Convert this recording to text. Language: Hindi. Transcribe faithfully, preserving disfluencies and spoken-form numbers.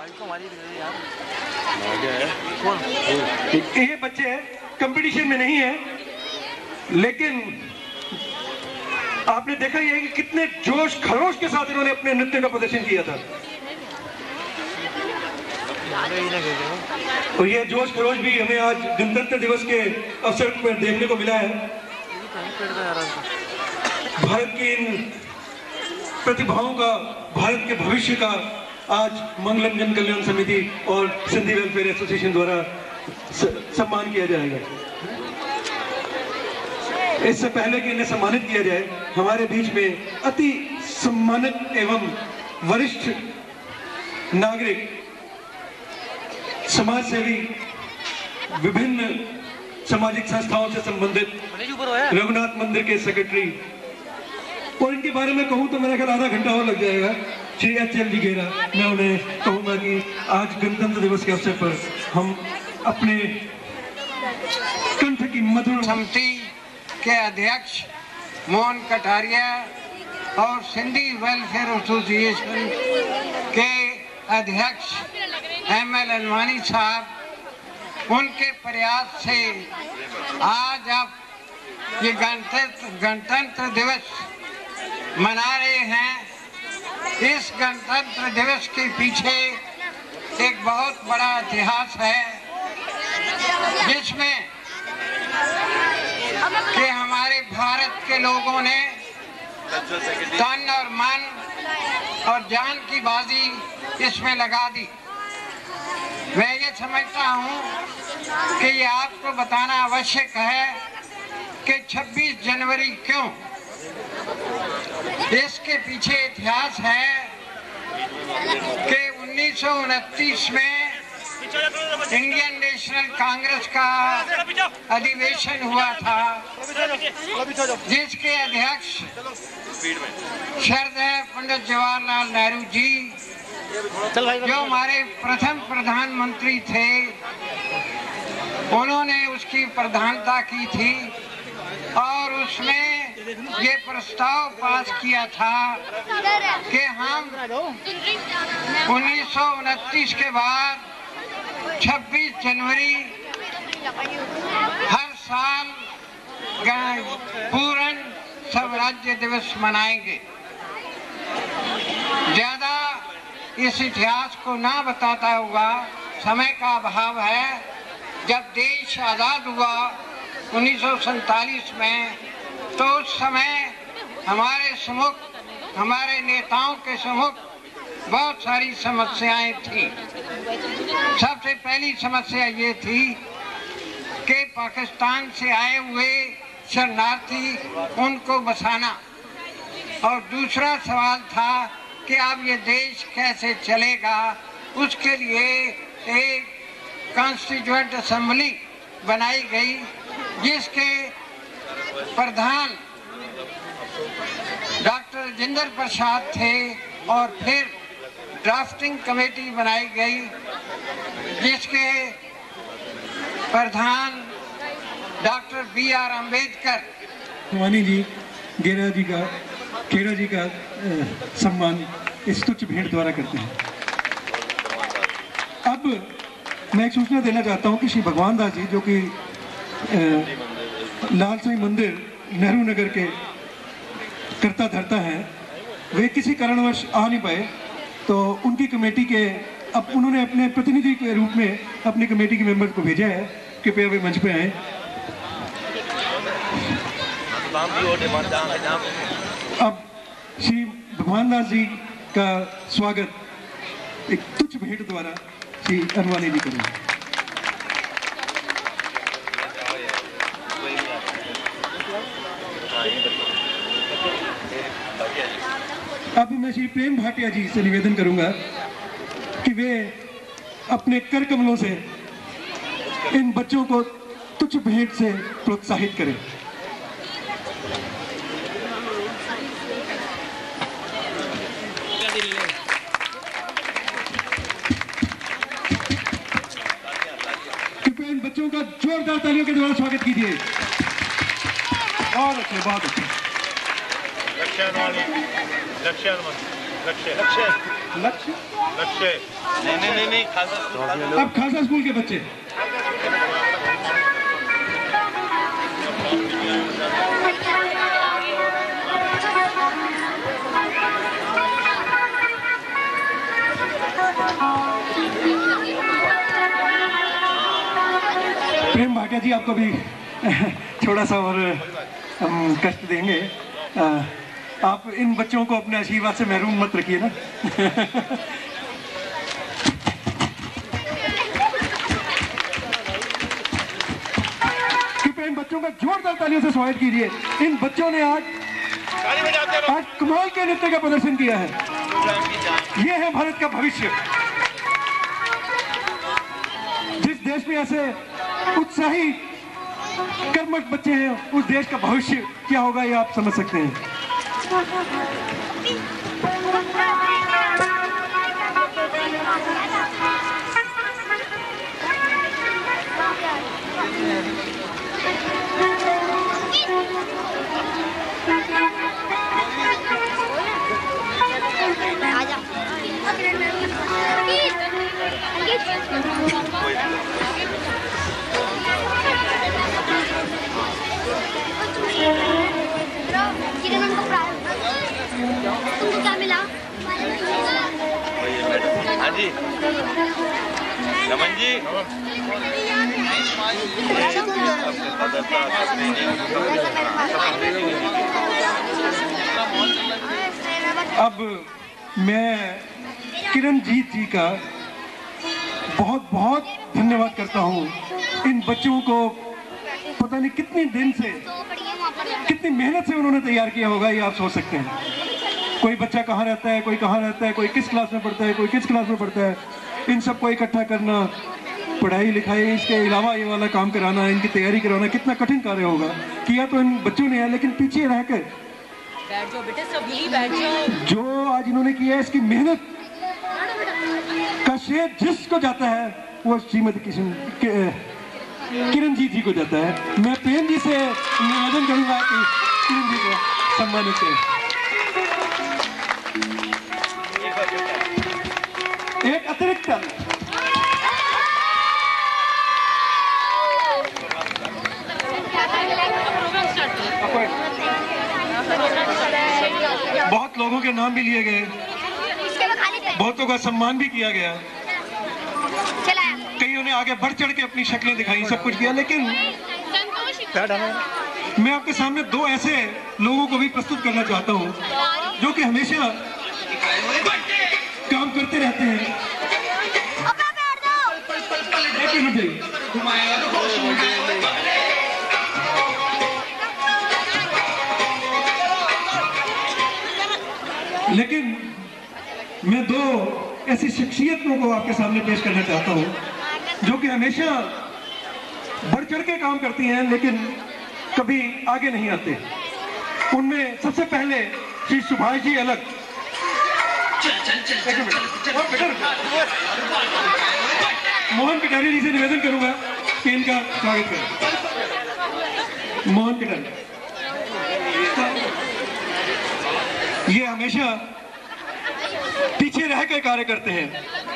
ये बच्चे कंपटीशन में नहीं है, लेकिन आपने देखा ही है कि कितने जोश खरोश के साथ इन्होंने अपने नृत्य का प्रदर्शन किया था। और ये जोश खरोश भी हमें आज गणतंत्र दिवस के अवसर पर देखने को मिला है। भारत की इन प्रतिभाओं का, भारत के भविष्य का आज मंगलम जन कल्याण समिति और सिंधी वेलफेयर एसोसिएशन द्वारा सम्मान किया जाएगा। इससे पहले कि इन्हें सम्मानित किया जाए, हमारे बीच में अति सम्मानित एवं वरिष्ठ नागरिक, समाज सेवी, विभिन्न सामाजिक संस्थाओं से संबंधित रघुनाथ मंदिर के सेक्रेटरी, और इनके बारे में कहूं तो मेरा ख्याल आधा घंटा और लग जाएगा, श्री एच एल जी घेरा। मैं उन्हें कहूंगा कि आज गणतंत्र दिवस के अवसर पर हम अपने कंठ की मधुर समिति के अध्यक्ष मोहन कटारिया और सिंधी वेलफेयर एसोसिएशन के अध्यक्ष एम एल अनवानी साहब, उनके प्रयास से आज आप ये गणतंत्र गणतंत्र दिवस मना रहे हैं। इस गणतंत्र दिवस के पीछे एक बहुत बड़ा इतिहास है, जिसमें कि हमारे भारत के लोगों ने तन और मन और जान की बाजी इसमें लगा दी। मैं ये समझता हूँ कि ये आपको बताना आवश्यक है कि छब्बीस जनवरी क्यों। इसके पीछे इतिहास है कि उन्नीस सौ उनतीस में इंडियन नेशनल कांग्रेस का अधिवेशन हुआ था, जिसके अध्यक्ष श्रद्धेय पंडित जवाहरलाल नेहरू जी, जो हमारे प्रथम प्रधानमंत्री थे, उन्होंने उसकी प्रधानता की थी और उसमें ये प्रस्ताव पास किया था कि हम उन्नीस सौ उनतीस के बाद छब्बीस जनवरी हर साल पूर्ण स्वराज्य दिवस मनाएंगे। ज्यादा इस इतिहास को ना बताता हुआ, समय का अभाव है। जब देश आज़ाद हुआ उन्नीस सौ सैतालीस में, तो उस समय हमारे सम्मुख, हमारे नेताओं के सम्मुख बहुत सारी समस्याएं थी। सबसे पहली समस्या ये थी कि पाकिस्तान से आए हुए शरणार्थी, उनको बसाना, और दूसरा सवाल था कि अब ये देश कैसे चलेगा। उसके लिए एक कॉन्स्टिट्यूएंट असेंबली बनाई गई, जिसके प्रधान डॉक्टर राजेंद्र प्रसाद थे, और फिर ड्राफ्टिंग कमेटी बनाई गई, जिसके प्रधान doctor B R Ambedkar. Wani ji, गेरा जी का खेरा जी का सम्मान इस तुच्छ भेंट द्वारा करते हैं। अब मैं एक सूचना देना चाहता हूं कि श्री भगवान दास जी, जो कि लाल साईं मंदिर नेहरू नगर के कर्ता धर्ता हैं, वे किसी कारणवश आ नहीं पाए, तो उनकी कमेटी के, अब उन्होंने अपने प्रतिनिधि के रूप में अपनी कमेटी के मेंबर को भेजा है। कृपया वे मंच पे आए। अब श्री भगवान दास जी का स्वागत एक तुच्छ भेंट द्वारा श्री अनवानी जी करेंगे। अब मैं श्री प्रेम भाटिया जी से निवेदन करूंगा कि वे अपने कर कमलों से इन बच्चों को तुच्छ भेंट से प्रोत्साहित करें। कृपया इन बच्चों का जोरदार तालियों के द्वारा स्वागत कीजिए। बहुत अच्छे, बहुत अच्छे। लक्ष्य लक्ष्य लक्ष्य लक्ष्य नहीं नहीं नहीं खालसा। अब खालसा स्कूल के बच्चे प्रेम भाटिया जी आपको भी थोड़ा सा और हम कष्ट देंगे। आ, आप इन बच्चों को अपने आशीर्वाद से महरूम मत रखिए ना। कृपया इन बच्चों का जोरदार तालियों से स्वागत कीजिए। इन बच्चों ने आज आज कमाल के नृत्य का प्रदर्शन किया है। ये है भारत का भविष्य। जिस देश में ऐसे उत्साही कर्मठ बच्चे हैं, उस देश का भविष्य क्या होगा ये आप समझ सकते हैं। तुमको क्या मिला? हाँ जी रमन जी। अब मैं किरणजीत जी का बहुत बहुत धन्यवाद करता हूँ। इन बच्चों को पता नहीं कितने दिन से, कितनी मेहनत से उन्होंने तैयार किया होगा, ये आप सोच सकते हैं। कोई बच्चा कहाँ रहता है, कोई कहाँ रहता है, कोई किस क्लास में पढ़ता है, कोई किस क्लास में पढ़ता है, इन सबको इकट्ठा करना, पढ़ाई लिखाई, इसके अलावा ये वाला काम कराना, इनकी तैयारी कराना कितना कठिन कार्य होगा। किया तो इन बच्चों ने है, लेकिन पीछे रहकर बैठ जाओ बेटे, सब यही बैठ जाओ। जो आज इन्होंने किया है, इसकी मेहनत का श्रेय जिसको जाता है वो श्रीमती किशन किरणजीत जी को जाता है। मैं प्रेम जी से निवेदन करूंगा कि किरण जी को सम्मानित करें। एक अतिरिक्त बहुत लोगों के नाम भी लिए गए, बहुतों का सम्मान भी किया गया, कईयों ने आगे बढ़ चढ़ के अपनी शक्लें दिखाई, सब कुछ किया। लेकिन मैं आपके सामने दो ऐसे लोगों को भी प्रस्तुत करना चाहता हूं जो कि हमेशा काम करते रहते हैं। एक मिनट जाइए। लेकिन मैं दो ऐसी शख्सियतों को आपके सामने पेश करना चाहता हूं जो कि हमेशा बढ़ चढ़ के काम करती हैं लेकिन कभी आगे नहीं आते। उनमें सबसे पहले श्री सुभाष जी अलग। मोहन कटारिया जी से निवेदन करूंगा कि इनका स्वागत करें। मोहन कटारिया ये हमेशा पीछे रहकर कार्य करते हैं।